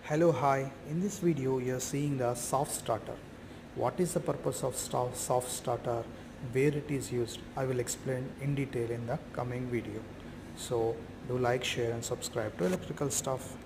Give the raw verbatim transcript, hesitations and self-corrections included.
Hello, hi. In this video, you're seeing the soft starter. What is the purpose of sta- soft starter? Where it is used? I will explain in detail in the coming video. So, do like, share, and subscribe to electrical stuff.